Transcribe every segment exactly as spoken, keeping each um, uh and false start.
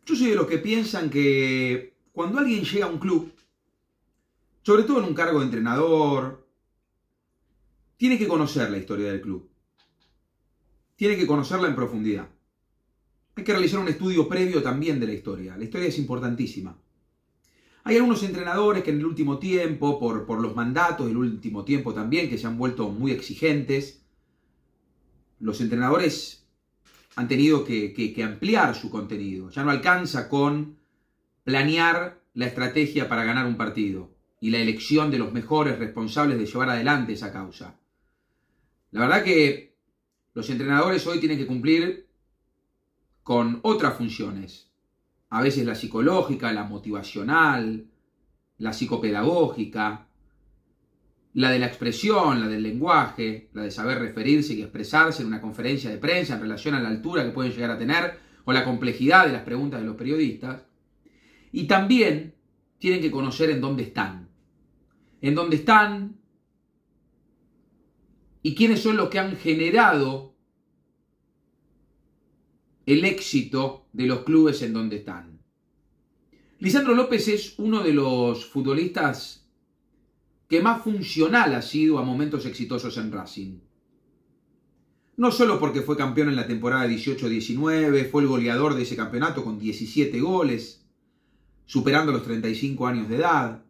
Yo soy de los que piensan que cuando alguien llega a un club, sobre todo en un cargo de entrenador, tiene que conocer la historia del club. Tiene que conocerla en profundidad. Hay que realizar un estudio previo también de la historia. La historia es importantísima. Hay algunos entrenadores que en el último tiempo, por, por los mandatos del último tiempo también, que se han vuelto muy exigentes, los entrenadores han tenido que, que, que ampliar su contenido. Ya no alcanza con planear la estrategia para ganar un partido y la elección de los mejores responsables de llevar adelante esa causa. La verdad que los entrenadores hoy tienen que cumplir con otras funciones. A veces la psicológica, la motivacional, la psicopedagógica, la de la expresión, la del lenguaje, la de saber referirse y expresarse en una conferencia de prensa en relación a la altura que pueden llegar a tener o la complejidad de las preguntas de los periodistas. Y también tienen que conocer en dónde están. En dónde están y quiénes son los que han generado el éxito de los clubes en donde están. Lisandro López es uno de los futbolistas que más funcional ha sido a momentos exitosos en Racing. No solo porque fue campeón en la temporada dieciocho diecinueve, fue el goleador de ese campeonato con diecisiete goles, superando los treinta y cinco años de edad,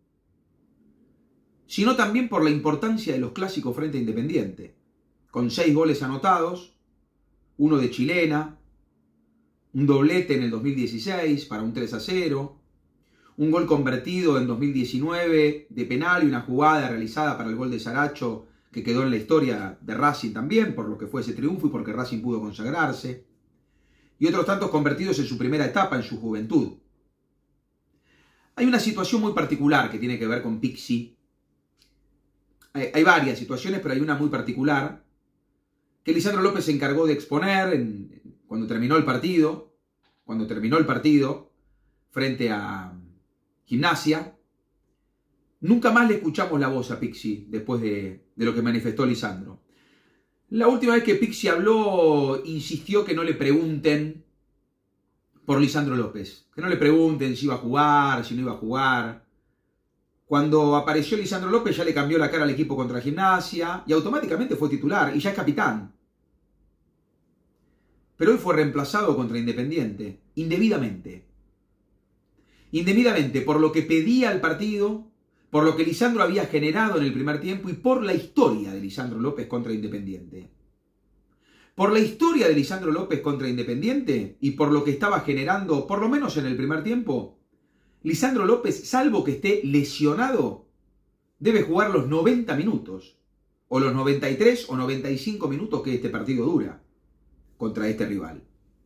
sino también por la importancia de los clásicos frente a Independiente, con seis goles anotados, uno de chilena, un doblete en el dos mil dieciséis para un tres a cero, un gol convertido en dos mil diecinueve de penal y una jugada realizada para el gol de Saracho que quedó en la historia de Racing también, por lo que fue ese triunfo y porque Racing pudo consagrarse, y otros tantos convertidos en su primera etapa, en su juventud. Hay una situación muy particular que tiene que ver con Pixi. Hay, hay varias situaciones, pero hay una muy particular que Lisandro López se encargó de exponer en, cuando terminó el partido, cuando terminó el partido frente a Gimnasia. Nunca más le escuchamos la voz a Pixi después de, de lo que manifestó Lisandro. La última vez que Pixi habló, insistió que no le pregunten por Lisandro López, que no le pregunten si iba a jugar, si no iba a jugar. Cuando apareció Lisandro López ya le cambió la cara al equipo contra Gimnasia y automáticamente fue titular y ya es capitán. Pero hoy fue reemplazado contra Independiente, indebidamente. Indebidamente por lo que pedía el partido, por lo que Lisandro había generado en el primer tiempo y por la historia de Lisandro López contra Independiente. Por la historia de Lisandro López contra Independiente y por lo que estaba generando, por lo menos en el primer tiempo, Lisandro López, salvo que esté lesionado, debe jugar los noventa minutos, o los noventa y tres o noventa y cinco minutos que este partido dura contra este rival.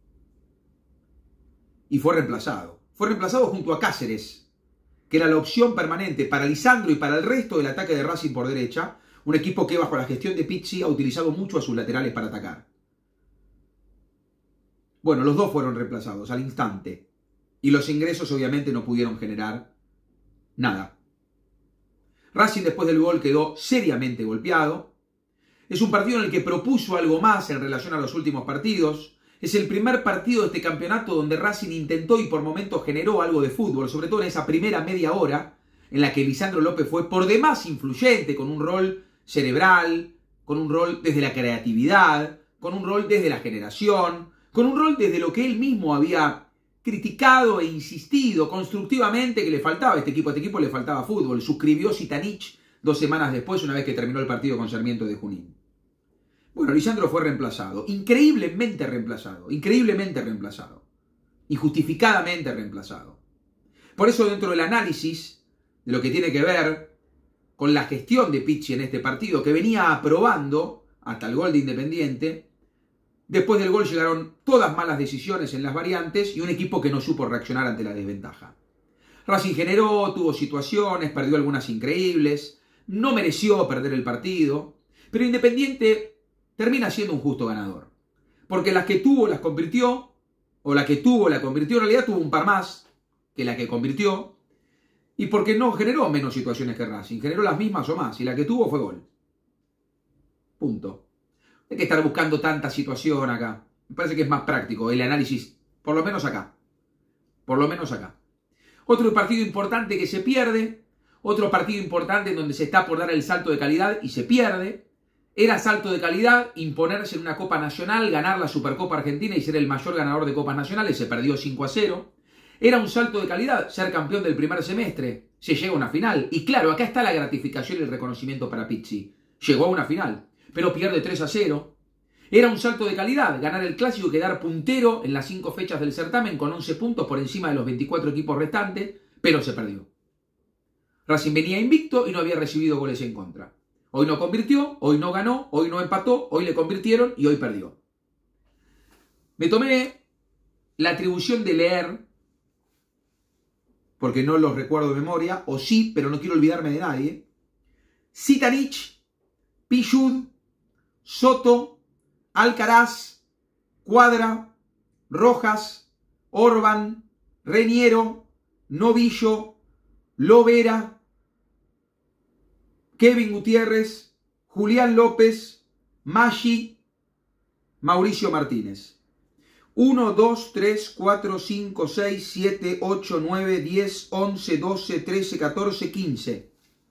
Y fue reemplazado. Fue reemplazado junto a Cáceres, que era la opción permanente para Lisandro y para el resto del ataque de Racing por derecha, un equipo que bajo la gestión de Pizzi ha utilizado mucho a sus laterales para atacar. Bueno, los dos fueron reemplazados al instante. Y los ingresos obviamente no pudieron generar nada. Racing después del gol quedó seriamente golpeado. Es un partido en el que propuso algo más en relación a los últimos partidos. Es el primer partido de este campeonato donde Racing intentó y por momentos generó algo de fútbol, sobre todo en esa primera media hora en la que Lisandro López fue por demás influyente, con un rol cerebral, con un rol desde la creatividad, con un rol desde la generación, con un rol desde lo que él mismo había criticado e insistido constructivamente que le faltaba a este equipo. A este equipo le faltaba fútbol. Suscribió Zitanich dos semanas después, una vez que terminó el partido con Sarmiento de Junín. Bueno, Lisandro fue reemplazado. Increíblemente reemplazado. Increíblemente reemplazado. Injustificadamente reemplazado. Por eso, dentro del análisis de lo que tiene que ver con la gestión de Pizzi en este partido, que venía aprobando hasta el gol de Independiente, después del gol llegaron todas malas decisiones en las variantes y un equipo que no supo reaccionar ante la desventaja. Racing generó, tuvo situaciones, perdió algunas increíbles, no mereció perder el partido, pero Independiente termina siendo un justo ganador. Porque las que tuvo las convirtió, o la que tuvo la convirtió, en realidad tuvo un par más que la que convirtió, y porque no generó menos situaciones que Racing, generó las mismas o más, y la que tuvo fue gol. Punto. No hay que estar buscando tanta situación acá. Me parece que es más práctico el análisis, por lo menos acá. por lo menos acá. Otro partido importante que se pierde, otro partido importante en donde se está por dar el salto de calidad y se pierde. Era salto de calidad, imponerse en una Copa Nacional, ganar la Supercopa Argentina y ser el mayor ganador de Copas Nacionales, se perdió cinco a cero. Era un salto de calidad, ser campeón del primer semestre, se llega a una final. Y claro, acá está la gratificación y el reconocimiento para Pizzi. Llegó a una final, pero pierde tres a cero. Era un salto de calidad, ganar el Clásico y quedar puntero en las cinco fechas del certamen con once puntos por encima de los veinticuatro equipos restantes, pero se perdió. Racing venía invicto y no había recibido goles en contra. Hoy no convirtió, hoy no ganó, hoy no empató, hoy le convirtieron y hoy perdió. Me tomé la atribución de leer, porque no los recuerdo de memoria, o sí, pero no quiero olvidarme de nadie. Zitanich, Pichud, Soto, Alcaraz, Cuadra, Rojas, Orban, Reñero, Novillo, Lovera, Kevin Gutiérrez, Julián López, Maggi, Mauricio Martínez. uno, dos, tres, cuatro, cinco, seis, siete, ocho, nueve, diez, once, doce, trece, catorce, quince.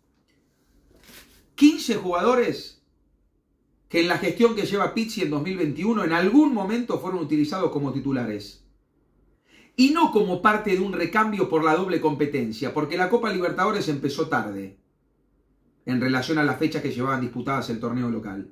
quince jugadores que en la gestión que lleva Pizzi en dos mil veintiuno en algún momento fueron utilizados como titulares. Y no como parte de un recambio por la doble competencia, porque la Copa Libertadores empezó tarde en relación a las fechas que llevaban disputadas el torneo local.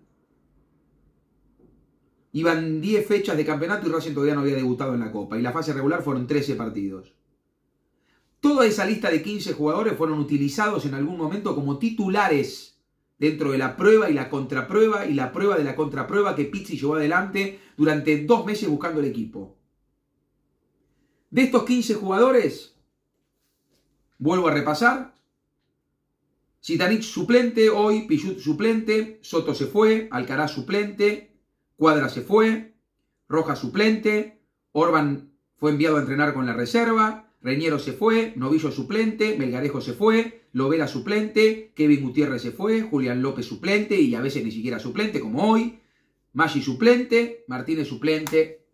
Iban diez fechas de campeonato y Racing todavía no había debutado en la Copa. Y la fase regular fueron trece partidos. Toda esa lista de quince jugadores fueron utilizados en algún momento como titulares dentro de la prueba y la contraprueba y la prueba de la contraprueba que Pizzi llevó adelante durante dos meses buscando el equipo. De estos quince jugadores, vuelvo a repasar. Zitanich suplente, hoy Pichut suplente, Soto se fue, Alcaraz suplente, Cuadra se fue, Rojas suplente, Orban fue enviado a entrenar con la reserva, Reñero se fue, Novillo suplente, Melgarejo se fue, Lovera suplente, Kevin Gutiérrez se fue, Julián López suplente y a veces ni siquiera suplente como hoy, Maggi suplente, Martínez suplente.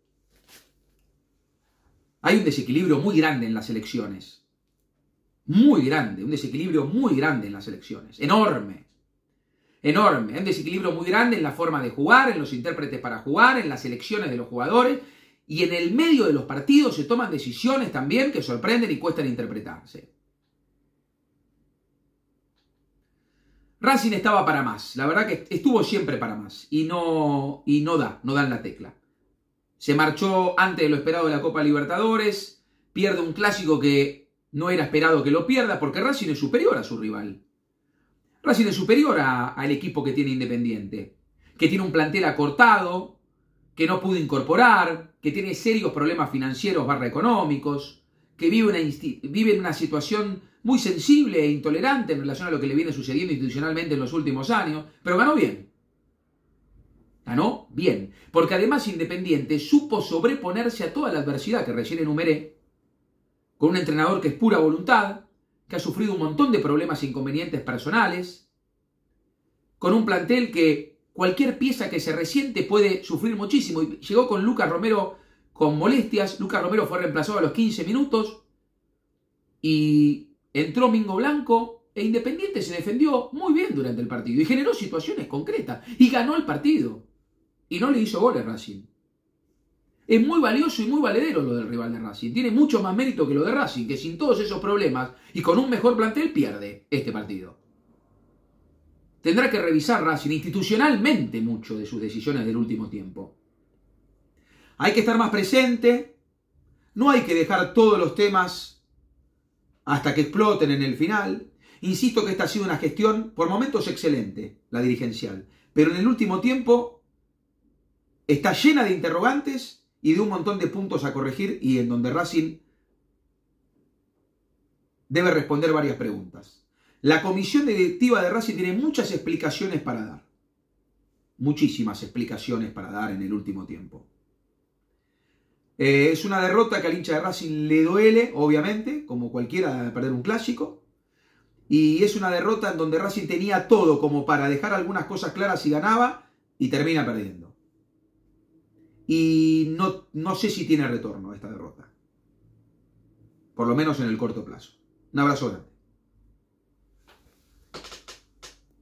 Hay un desequilibrio muy grande en las elecciones. Muy grande, un desequilibrio muy grande en las elecciones, enorme, enorme, un desequilibrio muy grande en la forma de jugar, en los intérpretes para jugar, en las elecciones de los jugadores, y en el medio de los partidos se toman decisiones también que sorprenden y cuestan interpretarse. Racing estaba para más, la verdad que estuvo siempre para más, y no, y no da, no dan la tecla. Se marchó antes de lo esperado de la Copa Libertadores, pierde un clásico que no era esperado que lo pierda, porque Racing es superior a su rival. Racing es superior a, al equipo que tiene Independiente, que tiene un plantel acortado, que no pudo incorporar, que tiene serios problemas financieros barra económicos, que vive, una, vive en una situación muy sensible e intolerante en relación a lo que le viene sucediendo institucionalmente en los últimos años, pero ganó bien. Ganó bien, porque además Independiente supo sobreponerse a toda la adversidad que recién enumeré, con un entrenador que es pura voluntad, que ha sufrido un montón de problemas e inconvenientes personales, con un plantel que cualquier pieza que se resiente puede sufrir muchísimo. Y llegó con Lucas Romero con molestias, Lucas Romero fue reemplazado a los quince minutos, y entró Mingo Blanco, e Independiente se defendió muy bien durante el partido, y generó situaciones concretas, y ganó el partido, y no le hizo goles Racing. Es muy valioso y muy valedero lo del rival de Racing. Tiene mucho más mérito que lo de Racing, que sin todos esos problemas y con un mejor plantel pierde este partido. Tendrá que revisar Racing institucionalmente mucho de sus decisiones del último tiempo. Hay que estar más presente. No hay que dejar todos los temas hasta que exploten en el final. Insisto que esta ha sido una gestión por momentos excelente, la dirigencial. Pero en el último tiempo está llena de interrogantes y de un montón de puntos a corregir, y en donde Racing debe responder varias preguntas. La comisión directiva de Racing tiene muchas explicaciones para dar. Muchísimas explicaciones para dar en el último tiempo. Eh, es una derrota que al hincha de Racing le duele, obviamente, como cualquiera de perder un clásico. Y es una derrota en donde Racing tenía todo como para dejar algunas cosas claras y ganaba, y termina perdiendo. Y no, no sé si tiene retorno esta derrota. por lo menos en el corto plazo. Un abrazo grande.